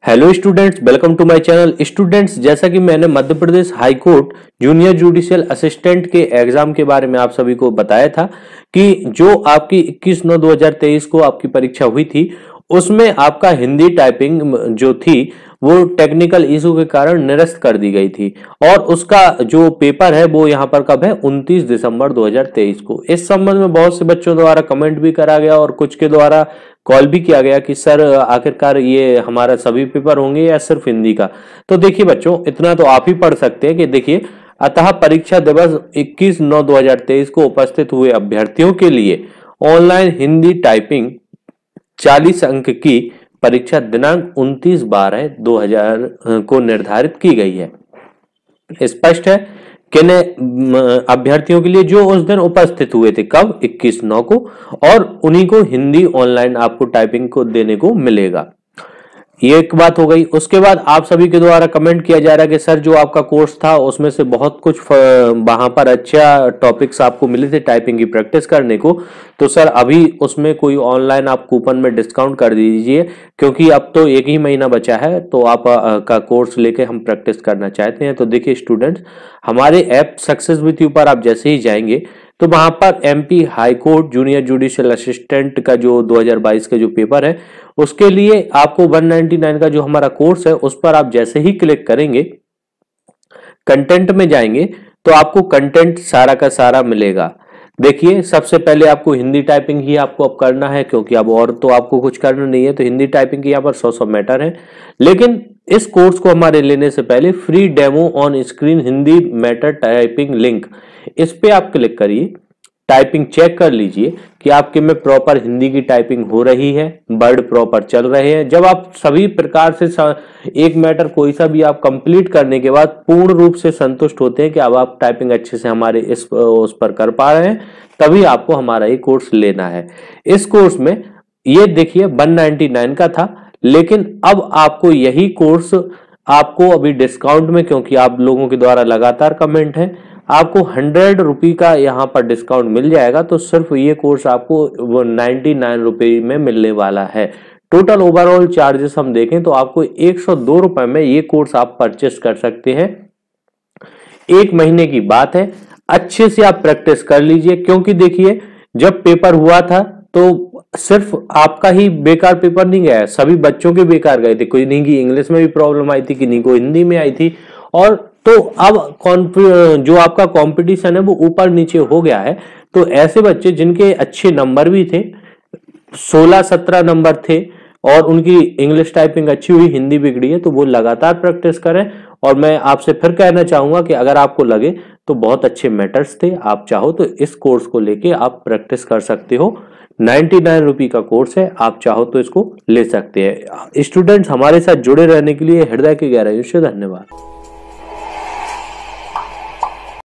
Hello students, welcome to my channel. Students, जैसा कि मैंने Madhya Pradesh high court junior judicial assistant के एग्जाम के बारे में आप सभी को बताया था कि जो आपकी 21/9/2023 को आपकी परीक्षा हुई थी, उसमें आपका हिंदी टाइपिंग जो थी वो टेक्निकल इशू के कारण निरस्त कर दी गई थी और उसका जो पेपर है वो यहाँ पर कब है 29 दिसंबर 2023 को। इस संबंध में बहुत से बच्चों द्वारा कमेंट भी करा गया और कुछ के द्वारा कॉल भी किया गया कि सर आखिरकार ये हमारा सभी पेपर होंगे या सिर्फ हिंदी का। तो देखिए बच्चों, इतना तो आप ही पढ़ सकते हैं कि देखिए, अतः परीक्षा दिवस 21/9/2023 को उपस्थित हुए अभ्यर्थियों के लिए ऑनलाइन हिंदी टाइपिंग 40 अंक की परीक्षा दिनांक 29/12/2000 को निर्धारित की गई है। स्पष्ट है किन अभ्यर्थियों के लिए जो उस दिन उपस्थित हुए थे, कब 21/9 को, और उन्हीं को हिंदी ऑनलाइन आपको टाइपिंग को देने को मिलेगा। ये एक बात हो गई। उसके बाद आप सभी के द्वारा कमेंट किया जा रहा है कि सर जो आपका कोर्स था उसमें से बहुत कुछ वहां पर अच्छा टॉपिक्स आपको मिले थे टाइपिंग की प्रैक्टिस करने को, तो सर अभी उसमें कोई ऑनलाइन आप कूपन में डिस्काउंट कर दीजिए, क्योंकि अब तो एक ही महीना बचा है तो आप का कोर्स लेके हम प्रैक्टिस करना चाहते हैं। तो देखिए स्टूडेंट्स, हमारे ऐप सक्सेस विथ यू पर आप जैसे ही जाएंगे तो वहां पर MP high court junior judicial assistant का जो 2022 का जो पेपर है उसके लिए आपको 199 का जो हमारा कोर्स है उस पर आप जैसे ही क्लिक करेंगे, कंटेंट में जाएंगे तो आपको कंटेंट सारा का सारा मिलेगा। देखिए, सबसे पहले आपको हिंदी टाइपिंग ही आपको अब करना है, क्योंकि अब और तो आपको कुछ करना नहीं है। तो हिंदी टाइपिंग की यहाँ पर 100 मैटर है, लेकिन इस कोर्स को हमारे लेने से पहले free demo on screen Hindi matter typing link, इस पे आप क्लिक करिए। टाइपिंग चेक कर लीजिए कि आपके में प्रॉपर हिंदी की टाइपिंग हो रही है, वर्ड प्रॉपर चल रहे हैं। जब आप सभी प्रकार से एक मैटर कोई सा भी आप कंप्लीट करने के बाद पूर्ण रूप से संतुष्ट होते हैं कि अब आप टाइपिंग अच्छे से हमारे उस पर कर पा रहे हैं, तभी आपको हमारा ये कोर्स लेना है। इस कोर्स में ये देखिए 199 का था, लेकिन अब आपको यही कोर्स आपको अभी डिस्काउंट में, क्योंकि आप लोगों के द्वारा लगातार कमेंट है, आपको 100 रुपये का यहाँ पर डिस्काउंट मिल जाएगा। तो सिर्फ ये कोर्स आपको 99 रुपये में मिलने वाला है। टोटल ओवरऑल चार्जेस हम देखें तो आपको 102 रुपए में ये कोर्स आप परचेस कर सकते हैं। एक महीने की बात है, अच्छे से आप प्रैक्टिस कर लीजिए, क्योंकि देखिए जब पेपर हुआ था तो सिर्फ आपका ही बेकार पेपर नहीं गया, सभी बच्चों के बेकार गए थे। कोई नहीं की इंग्लिश में भी प्रॉब्लम आई थी, किन्हीं को हिंदी में आई थी, और तो अब जो आपका कंपटीशन है वो ऊपर नीचे हो गया है। तो ऐसे बच्चे जिनके अच्छे नंबर भी थे, 16-17 नंबर थे, और उनकी इंग्लिश टाइपिंग अच्छी हुई, हिंदी बिगड़ी है, तो वो लगातार प्रैक्टिस करें। और मैं आपसे फिर कहना चाहूंगा कि अगर आपको लगे तो बहुत अच्छे मैटर्स थे, आप चाहो तो इस कोर्स को लेके आप प्रैक्टिस कर सकते हो। 99 रुपये का कोर्स है, आप चाहो तो इसको ले सकते हैं। स्टूडेंट्स, हमारे साथ जुड़े रहने के लिए हृदय की गहराइयों से धन्यवाद।